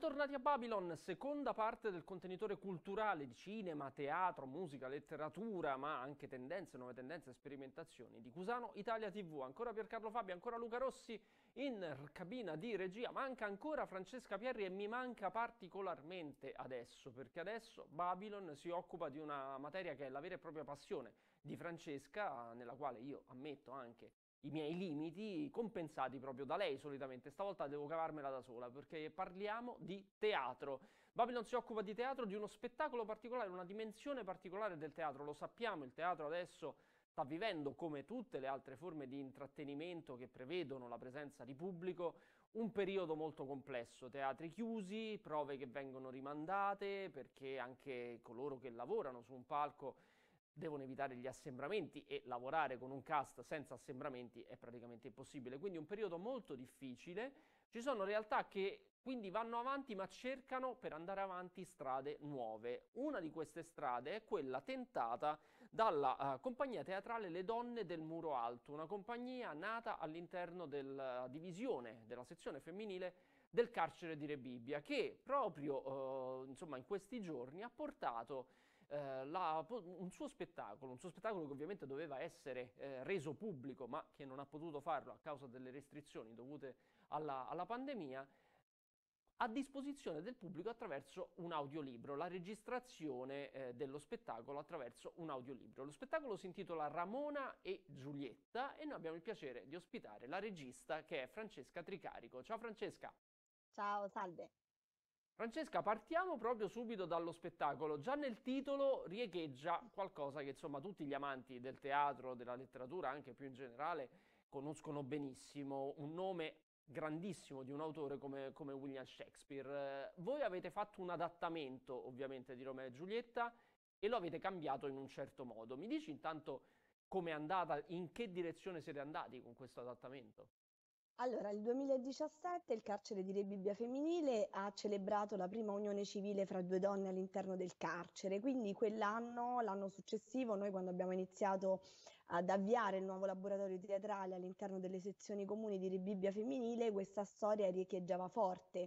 Bentornati a Babylon, seconda parte del contenitore culturale di cinema, teatro, musica, letteratura, ma anche tendenze, nuove tendenze, sperimentazioni di Cusano Italia TV. Ancora Piercarlo Fabi, ancora Luca Rossi in cabina di regia, manca ancora Francesca Pierri e mi manca particolarmente adesso, perché adesso Babylon si occupa di una materia che è la vera e propria passione di Francesca, nella quale io ammetto anche i miei limiti compensati proprio da lei solitamente. Stavolta devo cavarmela da sola perché parliamo di teatro. Babylon si occupa di teatro, di uno spettacolo particolare, una dimensione particolare del teatro. Lo sappiamo, il teatro adesso sta vivendo, come tutte le altre forme di intrattenimento che prevedono la presenza di pubblico, un periodo molto complesso. Teatri chiusi, prove che vengono rimandate perché anche coloro che lavorano su un palco devono evitare gli assembramenti e lavorare con un cast senza assembramenti è praticamente impossibile. Quindi un periodo molto difficile. Ci sono realtà che quindi vanno avanti ma cercano per andare avanti strade nuove. Una di queste strade è quella tentata dalla compagnia teatrale Le Donne del Muro Alto, una compagnia nata all'interno della divisione, della sezione femminile del carcere di Rebibbia, che proprio insomma in questi giorni ha portato un suo spettacolo che ovviamente doveva essere reso pubblico, ma che non ha potuto farlo a causa delle restrizioni dovute alla pandemia, a disposizione del pubblico attraverso un audiolibro, la registrazione dello spettacolo attraverso un audiolibro. Lo spettacolo si intitola Ramona e Giulietta e noi abbiamo il piacere di ospitare la regista che è Francesca Tricarico. Ciao Francesca! Ciao, salve. Francesca, partiamo proprio subito dallo spettacolo. Già nel titolo riecheggia qualcosa che insomma tutti gli amanti del teatro, della letteratura, anche più in generale, conoscono benissimo. Un nome grandissimo di un autore come William Shakespeare. Voi avete fatto un adattamento ovviamente di Romeo e Giulietta e lo avete cambiato in un certo modo. Mi dici intanto com'è andata, in che direzione siete andati con questo adattamento? Allora, il 2017 il carcere di Rebibbia Femminile ha celebrato la prima unione civile fra due donne all'interno del carcere, quindi quell'anno, l'anno successivo, noi quando abbiamo iniziato ad avviare il nuovo laboratorio teatrale all'interno delle sezioni comuni di Rebibbia Femminile, questa storia riecheggiava forte.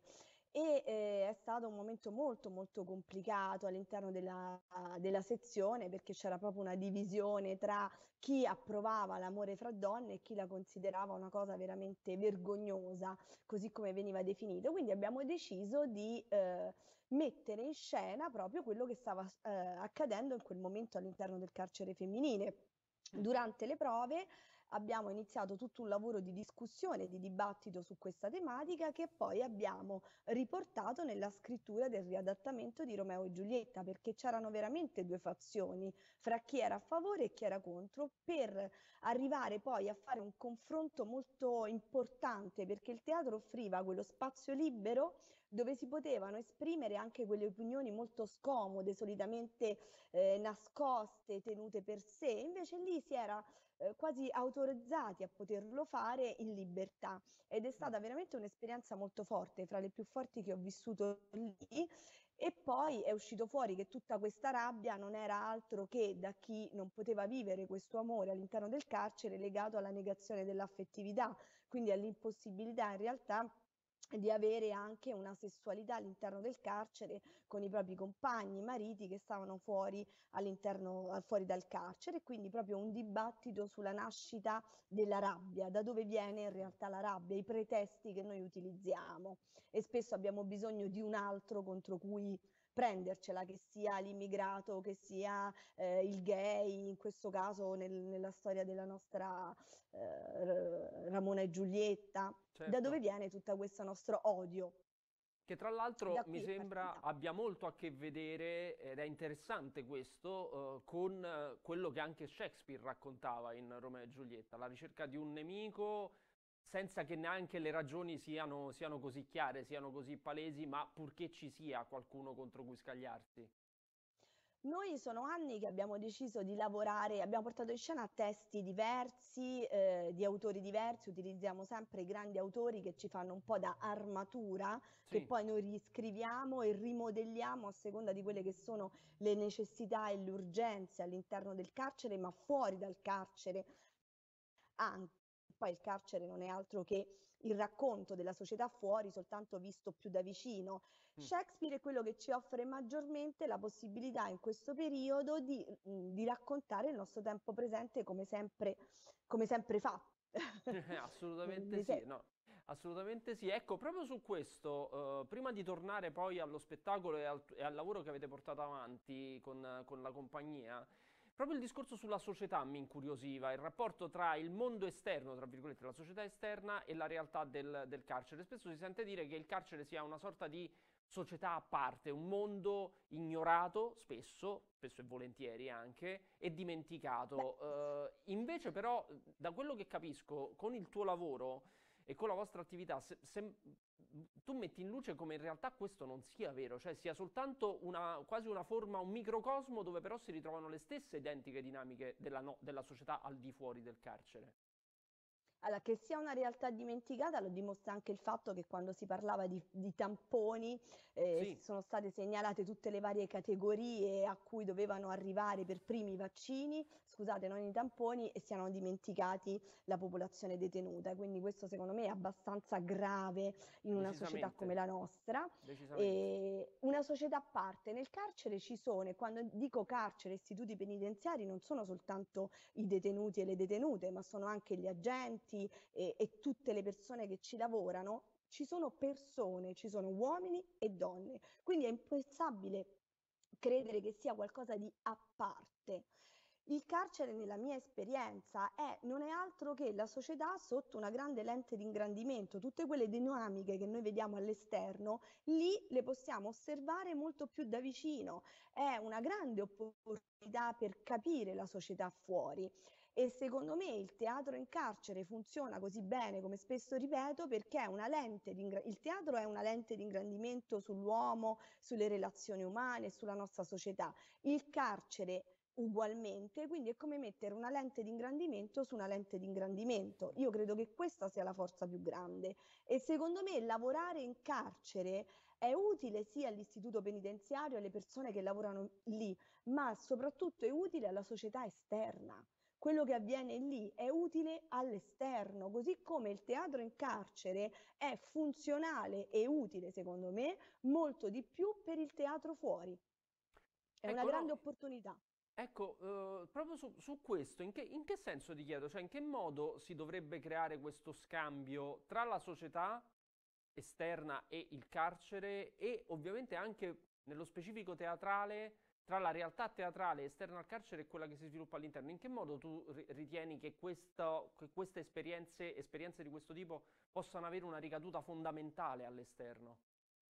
È stato un momento molto molto complicato all'interno della sezione perché c'era proprio una divisione tra chi approvava l'amore fra donne e chi la considerava una cosa veramente vergognosa, così come veniva definito. Quindi abbiamo deciso di mettere in scena proprio quello che stava accadendo in quel momento all'interno del carcere femminile. Mm. Durante le prove abbiamo iniziato tutto un lavoro di discussione, di dibattito su questa tematica che poi abbiamo riportato nella scrittura del riadattamento di Romeo e Giulietta, perché c'erano veramente due fazioni fra chi era a favore e chi era contro, per arrivare poi a fare un confronto molto importante, perché il teatro offriva quello spazio libero dove si potevano esprimere anche quelle opinioni molto scomode, solitamente nascoste, tenute per sé. Invece lì si era quasi autorizzati a poterlo fare in libertà ed è Mm. stata veramente un'esperienza molto forte, fra le più forti che ho vissuto lì. E poi è uscito fuori che tutta questa rabbia non era altro che da chi non poteva vivere questo amore all'interno del carcere legato alla negazione dell'affettività, quindi all'impossibilità in realtà di avere anche una sessualità all'interno del carcere con i propri compagni, mariti che stavano fuori all'interno, fuori dal carcere, e quindi proprio un dibattito sulla nascita della rabbia, da dove viene in realtà la rabbia, i pretesti che noi utilizziamo e spesso abbiamo bisogno di un altro contro cui prendercela, che sia l'immigrato, che sia il gay, in questo caso nella storia della nostra Ramona e Giulietta, da dove Certo. viene tutto questo nostro odio. Che tra l'altro Da mi qui è sembra partita. abbia molto a che vedere, ed è interessante questo, con quello che anche Shakespeare raccontava in Romeo e Giulietta, la ricerca di un nemico senza che neanche le ragioni siano così chiare, siano così palesi, ma purché ci sia qualcuno contro cui scagliarsi. Noi sono anni che abbiamo deciso di lavorare, abbiamo portato in scena testi diversi, di autori diversi, utilizziamo sempre i grandi autori che ci fanno un po' da armatura, che Sì. poi noi riscriviamo e rimodelliamo a seconda di quelle che sono le necessità e le urgenze all'interno del carcere, ma fuori dal carcere anche. Poi il carcere non è altro che il racconto della società fuori soltanto visto più da vicino. Mm. Shakespeare è quello che ci offre maggiormente la possibilità in questo periodo di raccontare il nostro tempo presente come sempre fa. Assolutamente Mi sì, se- no, assolutamente sì. Ecco, proprio su questo, prima di tornare poi allo spettacolo e al lavoro che avete portato avanti con la compagnia, proprio il discorso sulla società mi incuriosiva, il rapporto tra il mondo esterno, tra virgolette, la società esterna e la realtà del carcere. Spesso si sente dire che il carcere sia una sorta di società a parte, un mondo ignorato spesso e volentieri anche, e Beh, dimenticato. Invece però, da quello che capisco, con il tuo lavoro e con la vostra attività, tu metti in luce come in realtà questo non sia vero, cioè sia soltanto quasi una forma, un microcosmo dove però si ritrovano le stesse identiche dinamiche della società al di fuori del carcere. allora, che sia una realtà dimenticata lo dimostra anche il fatto che quando si parlava di tamponi Sì, sono state segnalate tutte le varie categorie a cui dovevano arrivare per primi i vaccini, scusate, non i tamponi, e siano dimenticati la popolazione detenuta. Quindi questo secondo me è abbastanza grave in una società come decisamente, la nostra. decisamente. E una società a parte. Nel carcere ci sono, e quando dico carcere, istituti penitenziari, non sono soltanto i detenuti e le detenute, ma sono anche gli agenti e tutte le persone che ci lavorano. Ci sono persone, ci sono uomini e donne, quindi è impensabile credere che sia qualcosa di a parte. Il carcere, nella mia esperienza, non è altro che la società sotto una grande lente di ingrandimento. Tutte quelle dinamiche che noi vediamo all'esterno, lì le possiamo osservare molto più da vicino. È una grande opportunità per capire la società fuori. E secondo me il teatro in carcere funziona così bene, come spesso ripeto, perché il teatro è una lente di ingrandimento sull'uomo, sulle relazioni umane, sulla nostra società. Il carcere ugualmente, quindi è come mettere una lente di ingrandimento su una lente di ingrandimento. Io credo che questa sia la forza più grande e secondo me lavorare in carcere è utile sia all'istituto penitenziario, alle persone che lavorano lì, ma soprattutto è utile alla società esterna. Quello che avviene lì è utile all'esterno, così come il teatro in carcere è funzionale e utile, secondo me, molto di più per il teatro fuori. È una Ecco, grande no, opportunità. ecco, proprio su questo, in che senso ti chiedo, cioè in che modo si dovrebbe creare questo scambio tra la società esterna e il carcere e ovviamente anche nello specifico teatrale, tra la realtà teatrale esterna al carcere e quella che si sviluppa all'interno? In che modo tu ritieni che queste esperienze di questo tipo possano avere una ricaduta fondamentale all'esterno?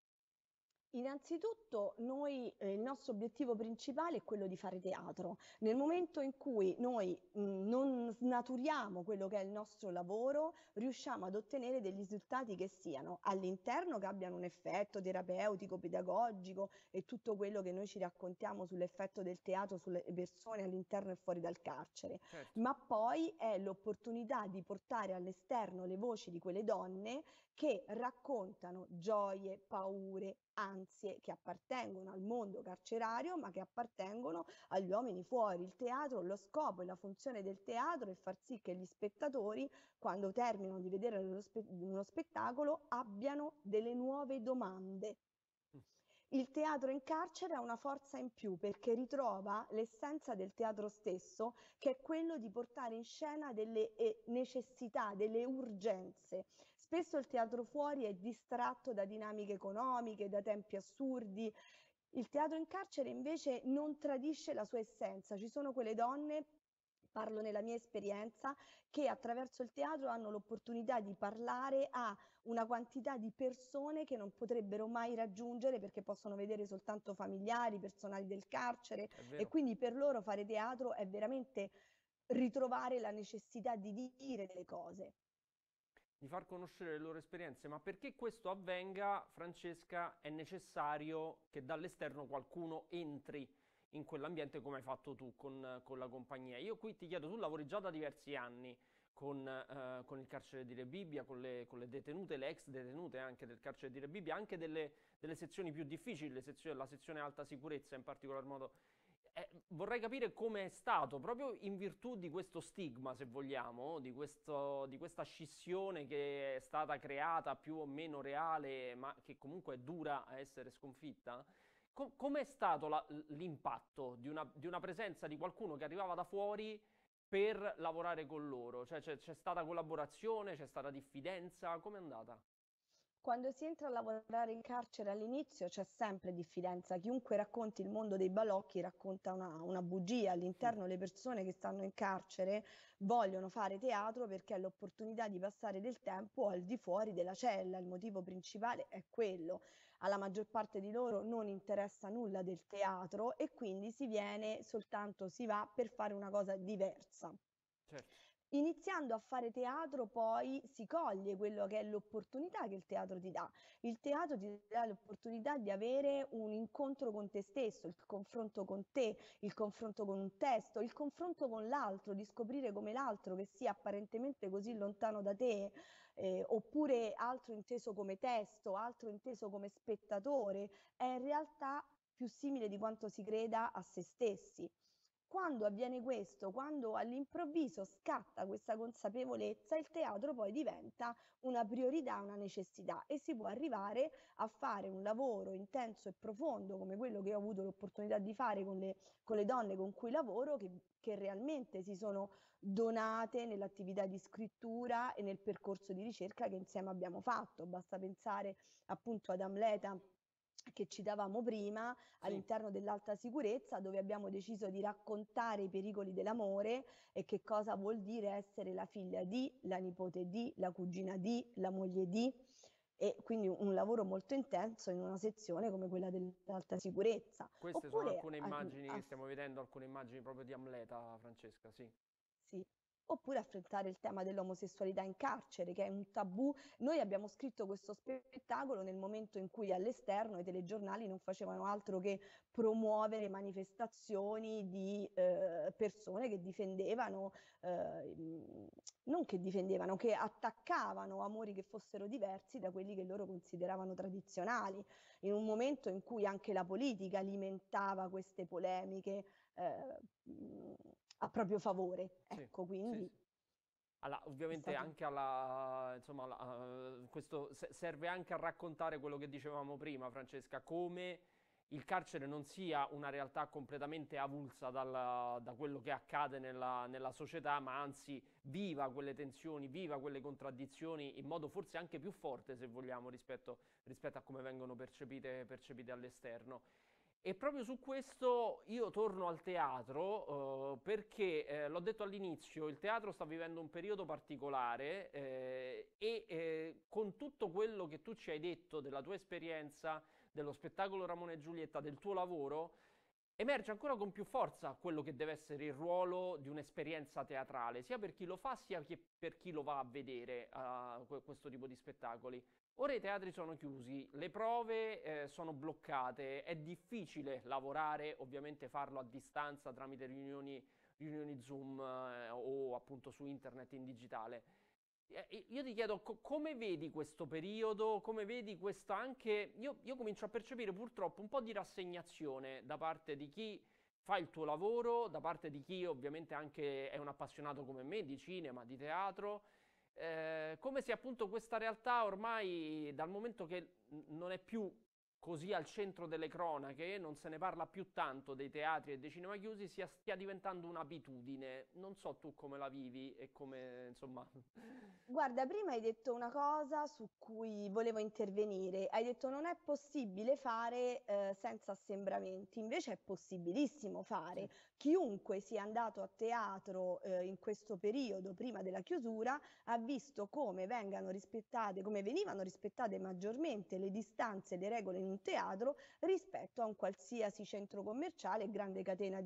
Innanzitutto il nostro obiettivo principale è quello di fare teatro. Nel momento in cui noi non snaturiamo quello che è il nostro lavoro, riusciamo ad ottenere dei risultati che siano all'interno, che abbiano un effetto terapeutico, pedagogico e tutto quello che noi ci raccontiamo sull'effetto del teatro sulle persone all'interno e fuori dal carcere. Certo. Ma poi è l'opportunità di portare all'esterno le voci di quelle donne che raccontano gioie, paure, ansie che appartengono al mondo carcerario, ma che appartengono agli uomini fuori. Il teatro, lo scopo e la funzione del teatro è far sì che gli spettatori, quando terminano di vedere uno spettacolo, abbiano delle nuove domande. Mm. Il teatro in carcere ha una forza in più perché ritrova l'essenza del teatro stesso, che è quello di portare in scena delle necessità, delle urgenze. Spesso il teatro fuori è distratto da dinamiche economiche, da tempi assurdi. Il teatro in carcere invece non tradisce la sua essenza. Ci sono quelle donne, parlo nella mia esperienza, che attraverso il teatro hanno l'opportunità di parlare a una quantità di persone che non potrebbero mai raggiungere perché possono vedere soltanto familiari, personali del carcere È e vero. quindi per loro fare teatro è veramente ritrovare la necessità di dire delle cose. Di far conoscere le loro esperienze, ma perché questo avvenga, Francesca, è necessario che dall'esterno qualcuno entri in quell'ambiente come hai fatto tu con la compagnia. Io qui ti chiedo, tu lavori già da diversi anni con il carcere di Rebibbia, con le detenute, le ex detenute anche del carcere di Rebibbia, anche delle sezioni più difficili, la sezione alta sicurezza in particolar modo. Vorrei capire come è stato, proprio in virtù di questo stigma, se vogliamo, di questa scissione che è stata creata più o meno reale, ma che comunque è dura a essere sconfitta. Com'è stato l'impatto di una presenza di qualcuno che arrivava da fuori per lavorare con loro? Cioè c'è stata collaborazione, c'è stata diffidenza? Com'è andata? Quando si entra a lavorare in carcere all'inizio c'è sempre diffidenza. Chiunque racconti il mondo dei balocchi racconta una bugia. All'interno le persone che stanno in carcere vogliono fare teatro perché è l'opportunità di passare del tempo al di fuori della cella. Il motivo principale è quello. Alla maggior parte di loro non interessa nulla del teatro e quindi si viene soltanto, si va per fare una cosa diversa. Certo, Iniziando a fare teatro poi si coglie quello che è l'opportunità che il teatro ti dà. Il teatro ti dà l'opportunità di avere un incontro con te stesso, il confronto con te, il confronto con un testo, il confronto con l'altro, di scoprire come l'altro che sia apparentemente così lontano da te, oppure altro inteso come testo, altro inteso come spettatore, è in realtà più simile di quanto si creda a se stessi. Quando avviene questo, quando all'improvviso scatta questa consapevolezza, il teatro poi diventa una priorità, una necessità e si può arrivare a fare un lavoro intenso e profondo come quello che ho avuto l'opportunità di fare con le donne con cui lavoro, che realmente si sono donate nell'attività di scrittura e nel percorso di ricerca che insieme abbiamo fatto. Basta pensare appunto ad Amleta che citavamo prima, sì. all'interno dell'alta sicurezza, dove abbiamo deciso di raccontare i pericoli dell'amore e che cosa vuol dire essere la figlia di, la nipote di, la cugina di, la moglie di, e quindi un lavoro molto intenso in una sezione come quella dell'alta sicurezza. Queste sono Oppure alcune immagini, stiamo vedendo alcune immagini proprio di Amleta, Francesca, sì. sì. Oppure affrontare il tema dell'omosessualità in carcere, che è un tabù. Noi abbiamo scritto questo spettacolo nel momento in cui all'esterno i telegiornali non facevano altro che promuovere manifestazioni di persone che difendevano, non che difendevano, che attaccavano amori che fossero diversi da quelli che loro consideravano tradizionali, in un momento in cui anche la politica alimentava queste polemiche eh, a proprio favore. Sì, Ecco, sì, quindi sì. è Ovviamente stato... anche insomma, questo serve anche a raccontare quello che dicevamo prima, Francesca, come il carcere non sia una realtà completamente avulsa da quello che accade nella società, ma anzi viva quelle tensioni, viva quelle contraddizioni in modo forse anche più forte, se vogliamo, rispetto a come vengono percepite all'esterno. E proprio su questo io torno al teatro, perché l'ho detto all'inizio, il teatro sta vivendo un periodo particolare e con tutto quello che tu ci hai detto della tua esperienza, dello spettacolo Ramone e Giulietta, del tuo lavoro, emerge ancora con più forza quello che deve essere il ruolo di un'esperienza teatrale, sia per chi lo fa sia per chi lo va a vedere questo tipo di spettacoli. Ora i teatri sono chiusi, le prove sono bloccate, è difficile lavorare, ovviamente farlo a distanza tramite riunioni Zoom o appunto su internet in digitale. Io ti chiedo come vedi questo periodo, come vedi questa anche... Io comincio a percepire purtroppo un po' di rassegnazione da parte di chi fa il tuo lavoro, da parte di chi ovviamente anche è un appassionato come me di cinema, di teatro, come se appunto questa realtà ormai, dal momento che non è più così al centro delle cronache, non se ne parla più tanto dei teatri e dei cinema chiusi, stia diventando un'abitudine. Non so tu come la vivi e come, insomma... Guarda, prima hai detto una cosa su cui volevo intervenire. Hai detto non è possibile fare senza assembramenti, invece è possibilissimo Sì, fare. Chiunque sia andato a teatro in questo periodo, prima della chiusura, ha visto come vengano rispettate, come venivano rispettate maggiormente le distanze e le regole in un teatro rispetto a un qualsiasi centro commerciale, grande catena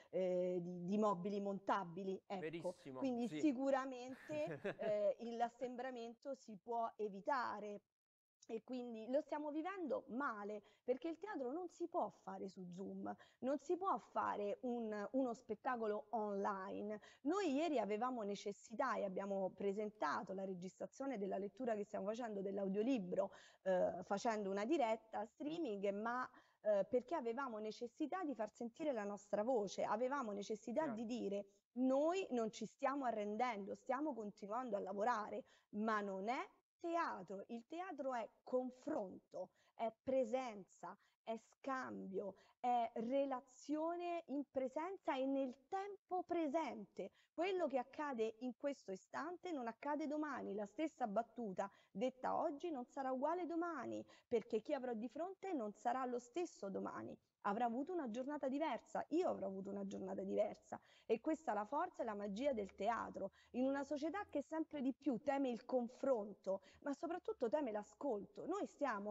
di mobili montabili. Ecco, verissimo, quindi sì. sicuramente l'assembramento si può evitare. E quindi lo stiamo vivendo male perché il teatro non si può fare su Zoom, non si può fare uno spettacolo online. Noi ieri avevamo necessità e abbiamo presentato la registrazione della lettura che stiamo facendo dell'audiolibro facendo una diretta streaming, ma perché avevamo necessità di far sentire la nostra voce, avevamo necessità Chiaro. di dire noi non ci stiamo arrendendo, stiamo continuando a lavorare, ma non è teatro. Il teatro è confronto, è presenza, è scambio, è relazione in presenza e nel tempo presente. Quello che accade in questo istante non accade domani, la stessa battuta detta oggi non sarà uguale domani, perché chi avrò di fronte non sarà lo stesso domani. Avrà avuto una giornata diversa, io avrò avuto una giornata diversa e questa è la forza e la magia del teatro, in una società che sempre di più teme il confronto, ma soprattutto teme l'ascolto. Noi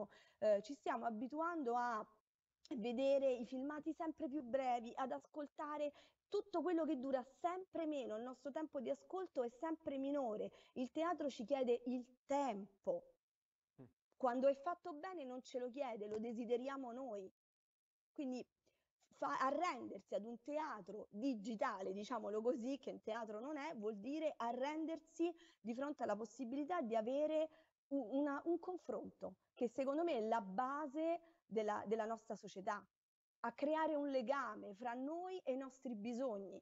ci stiamo abituando a vedere i filmati sempre più brevi, ad ascoltare tutto quello che dura sempre meno, il nostro tempo di ascolto è sempre minore, il teatro ci chiede il tempo. Mm. Quando è fatto bene non ce lo chiede, lo desideriamo noi. Quindi arrendersi ad un teatro digitale, diciamolo così, che un teatro non è, vuol dire arrendersi di fronte alla possibilità di avere un confronto, che secondo me è la base della nostra società, a creare un legame fra noi e i nostri bisogni.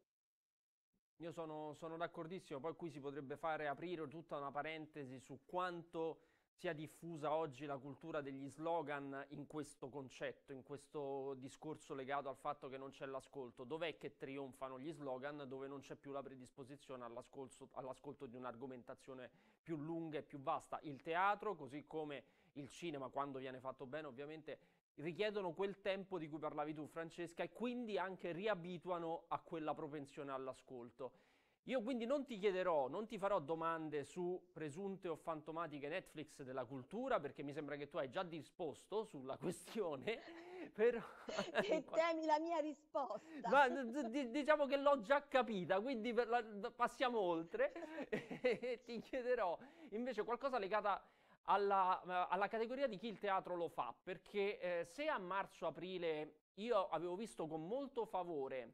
Io sono d'accordissimo, poi qui si potrebbe fare aprire tutta una parentesi su quanto sia diffusa oggi la cultura degli slogan in questo concetto, in questo discorso legato al fatto che non c'è l'ascolto. Dov'è che trionfano gli slogan? Dove non c'è più la predisposizione all'ascolto di un'argomentazione più lunga e più vasta. Il teatro, così come il cinema, quando viene fatto bene, ovviamente richiedono quel tempo di cui parlavi tu, Francesca, e quindi anche riabituano a quella propensione all'ascolto. Io quindi non ti chiederò, non ti farò domande su presunte o fantomatiche Netflix della cultura, perché mi sembra che tu hai già disposto sulla questione, però E temi la mia risposta. ma diciamo che l'ho già capita, quindi passiamo oltre e ti chiederò invece qualcosa legata alla categoria di chi il teatro lo fa, perché se a marzo-aprile io avevo visto con molto favore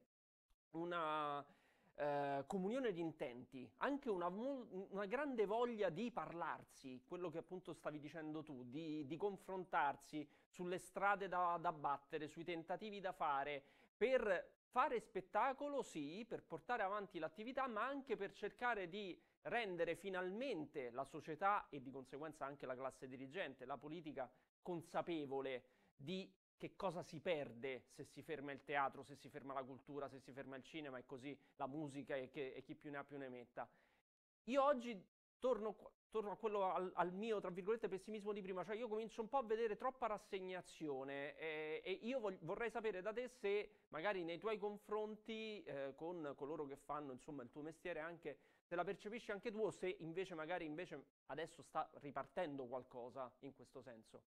una comunione di intenti, anche una grande voglia di parlarsi, quello che appunto stavi dicendo tu, di confrontarsi sulle strade da battere, sui tentativi da fare, per fare spettacolo, sì, per portare avanti l'attività, ma anche per cercare di rendere finalmente la società e di conseguenza anche la classe dirigente, la politica, consapevole di che cosa si perde se si ferma il teatro, se si ferma la cultura, se si ferma il cinema e così la musica e chi più ne ha più ne metta. Io oggi torno a quello al mio, tra virgolette, pessimismo di prima, cioè io comincio un po' a vedere troppa rassegnazione e io vorrei sapere da te se magari nei tuoi confronti con coloro che fanno insomma il tuo mestiere anche, se la percepisci anche tu o se invece magari invece adesso sta ripartendo qualcosa in questo senso.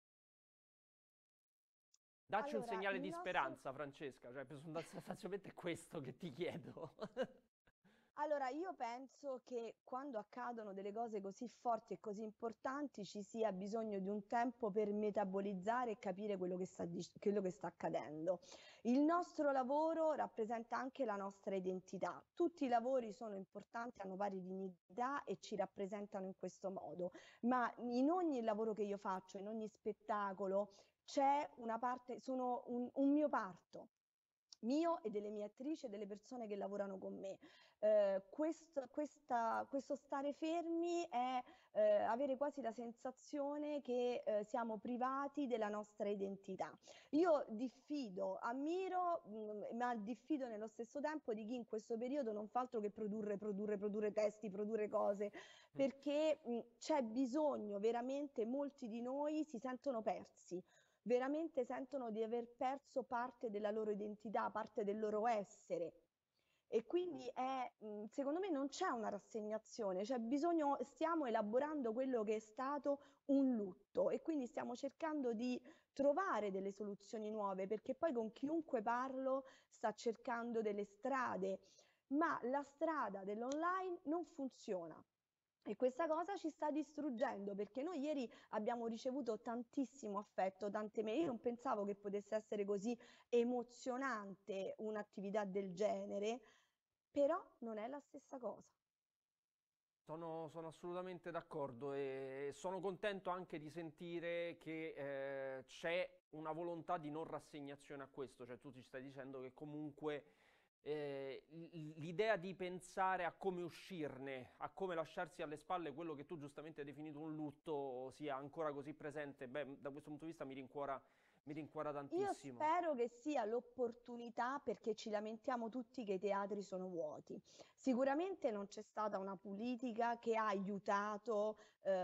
Dacci un Allora, segnale il di nostro speranza, Francesca, cioè sostanzialmente è questo che ti chiedo. Allora, io penso che quando accadono delle cose così forti e così importanti ci sia bisogno di un tempo per metabolizzare e capire quello che sta accadendo. Il nostro lavoro rappresenta anche la nostra identità. Tutti i lavori sono importanti, hanno pari dignità e ci rappresentano in questo modo, ma in ogni lavoro che io faccio, in ogni spettacolo, c'è una parte, sono un mio parto mio e delle mie attrici e delle persone che lavorano con me. Questo stare fermi è avere quasi la sensazione che siamo privati della nostra identità. Io diffido, ammiro, ma diffido nello stesso tempo di chi in questo periodo non fa altro che produrre testi, produrre cose, perché c'è bisogno veramente, molti di noi si sentono persi, veramente sentono di aver perso parte della loro identità, parte del loro essere. E quindi secondo me non c'è una rassegnazione, c'è bisogno, stiamo elaborando quello che è stato un lutto e quindi stiamo cercando di trovare delle soluzioni nuove, perché poi con chiunque parlo sta cercando delle strade, ma la strada dell'online non funziona. E questa cosa ci sta distruggendo perché noi ieri abbiamo ricevuto tantissimo affetto, tante mail. Io non pensavo che potesse essere così emozionante un'attività del genere, però non è la stessa cosa. Sono assolutamente d'accordo e sono contento anche di sentire che c'è una volontà di non rassegnazione a questo, cioè tu ci stai dicendo che comunque l'idea di pensare a come uscirne, a come lasciarsi alle spalle quello che tu giustamente hai definito un lutto sia ancora così presente, beh, da questo punto di vista mi rincuora Io tantissimo. spero che sia l'opportunità perché ci lamentiamo tutti che i teatri sono vuoti. Sicuramente non c'è stata una politica che ha aiutato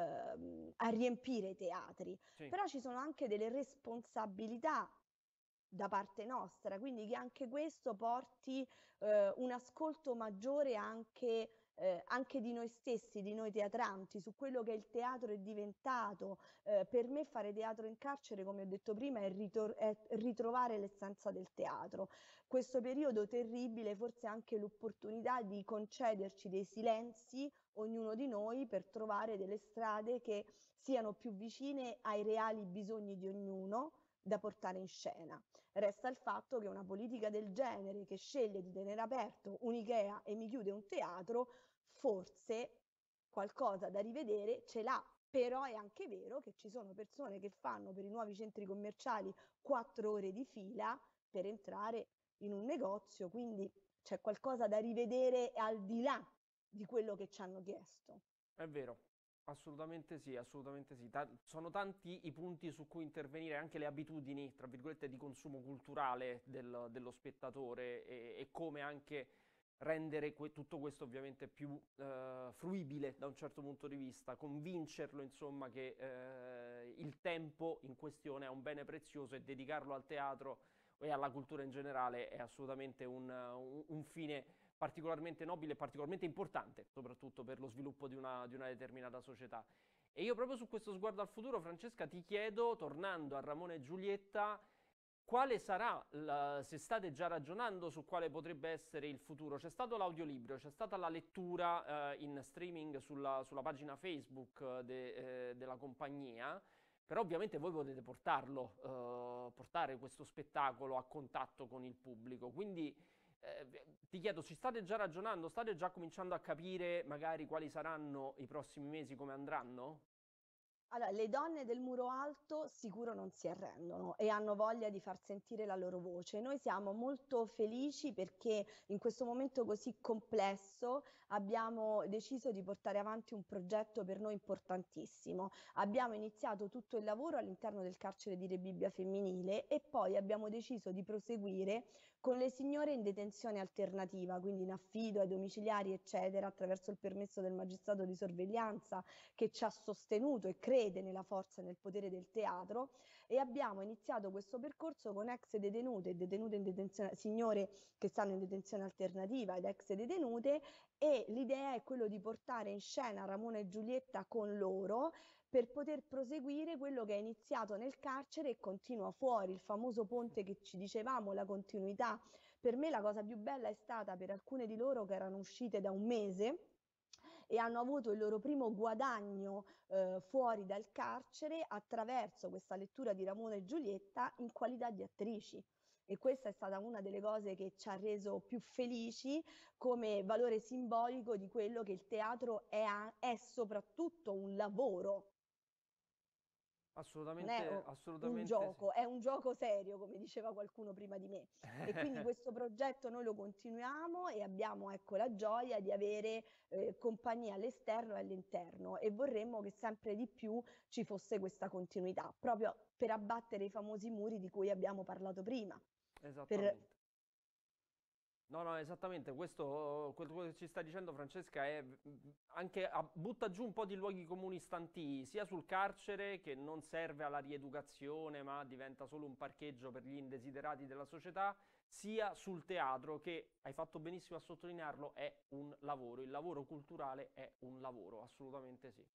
a riempire i teatri, Sì, però ci sono anche delle responsabilità da parte nostra, quindi che anche questo porti un ascolto maggiore anche di noi stessi, di noi teatranti, su quello che il teatro è diventato. Per me fare teatro in carcere, come ho detto prima, è ritrovare l'essenza del teatro. Questo periodo terribile, forse anche l'opportunità di concederci dei silenzi, ognuno di noi, per trovare delle strade che siano più vicine ai reali bisogni di ognuno da portare in scena. Resta il fatto che una politica del genere che sceglie di tenere aperto un'IKEA e mi chiude un teatro, forse qualcosa da rivedere ce l'ha. Però è anche vero che ci sono persone che fanno per i nuovi centri commerciali 4 ore di fila per entrare in un negozio, quindi c'è qualcosa da rivedere al di là di quello che ci hanno chiesto. è vero, assolutamente sì, assolutamente sì. Sono tanti i punti su cui intervenire, anche le abitudini, tra virgolette, di consumo culturale dello spettatore e come anche rendere tutto questo ovviamente più fruibile da un certo punto di vista, convincerlo insomma che il tempo in questione è un bene prezioso e dedicarlo al teatro e alla cultura in generale è assolutamente un fine particolarmente nobile e particolarmente importante, soprattutto per lo sviluppo di una determinata società. E io proprio su questo sguardo al futuro, Francesca, ti chiedo, tornando a Ramone e Giulietta, quale sarà, se state già ragionando su quale potrebbe essere il futuro? C'è stato l'audiolibro, c'è stata la lettura in streaming sulla pagina Facebook della compagnia, però ovviamente voi potete portare questo spettacolo a contatto con il pubblico. Quindi ti chiedo, ci state già ragionando? State già cominciando a capire magari quali saranno i prossimi mesi, come andranno? Allora, le donne del muro alto sicuro non si arrendono e hanno voglia di far sentire la loro voce. Noi siamo molto felici perché in questo momento così complesso abbiamo deciso di portare avanti un progetto per noi importantissimo. Abbiamo iniziato tutto il lavoro all'interno del carcere di Rebibbia femminile e poi abbiamo deciso di proseguire con le signore in detenzione alternativa, quindi in affido ai domiciliari, eccetera, attraverso il permesso del magistrato di sorveglianza che ci ha sostenuto e crede nella forza e nel potere del teatro, e abbiamo iniziato questo percorso con ex detenute e detenute in detenzione, signore che stanno in detenzione alternativa ed ex detenute, e l'idea è quello di portare in scena Ramona e Giulietta con loro per poter proseguire quello che è iniziato nel carcere e continua fuori, il famoso ponte che ci dicevamo, la continuità. Per me la cosa più bella è stata per alcune di loro che erano uscite da un mese e hanno avuto il loro primo guadagno fuori dal carcere attraverso questa lettura di Ramona e Giulietta in qualità di attrici. E questa è stata una delle cose che ci ha reso più felici come valore simbolico di quello che il teatro è soprattutto un lavoro, non è Assolutamente, un assolutamente sì. gioco, è un gioco serio, come diceva qualcuno prima di me. E quindi questo progetto noi lo continuiamo e abbiamo, ecco, la gioia di avere compagnia all'esterno e all'interno e vorremmo che sempre di più ci fosse questa continuità, proprio per abbattere i famosi muri di cui abbiamo parlato prima. Per... Esattamente. No, no, esattamente, questo, quello che ci sta dicendo Francesca è anche, butta giù un po' di luoghi comuni stanti, sia sul carcere che non serve alla rieducazione, ma diventa solo un parcheggio per gli indesiderati della società, sia sul teatro che, hai fatto benissimo a sottolinearlo, è un lavoro, il lavoro culturale è un lavoro, assolutamente sì.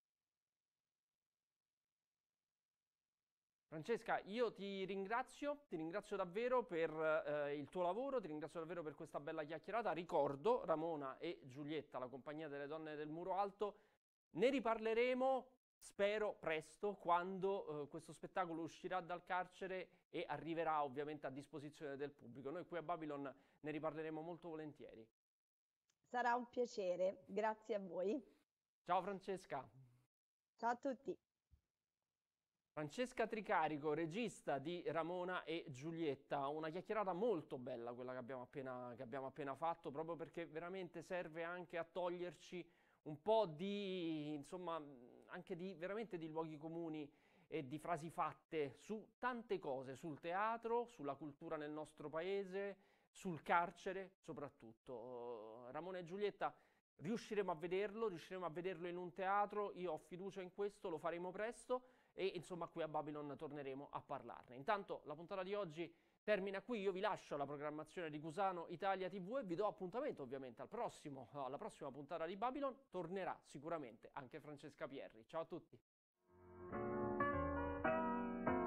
Francesca, io ti ringrazio davvero per il tuo lavoro, ti ringrazio davvero per questa bella chiacchierata. Ricordo Ramona e Giulietta, la compagnia delle donne del Muro Alto. Ne riparleremo, spero presto, quando questo spettacolo uscirà dal carcere e arriverà ovviamente a disposizione del pubblico. Noi qui a Babylon ne riparleremo molto volentieri. Sarà un piacere, grazie a voi. Ciao Francesca. Ciao a tutti. Francesca Tricarico, regista di Ramona e Giulietta, una chiacchierata molto bella quella che abbiamo appena fatto, proprio perché veramente serve anche a toglierci un po' di, insomma, anche di veramente di luoghi comuni e di frasi fatte su tante cose, sul teatro, sulla cultura nel nostro paese, sul carcere soprattutto. Ramona e Giulietta riusciremo a vederlo in un teatro, io ho fiducia in questo, lo faremo presto e insomma qui a Babylon torneremo a parlarne. Intanto la puntata di oggi termina qui, io vi lascio alla programmazione di Cusano Italia TV e vi do appuntamento ovviamente alla prossima puntata di Babylon, tornerà sicuramente anche Francesca Pierri. Ciao a tutti!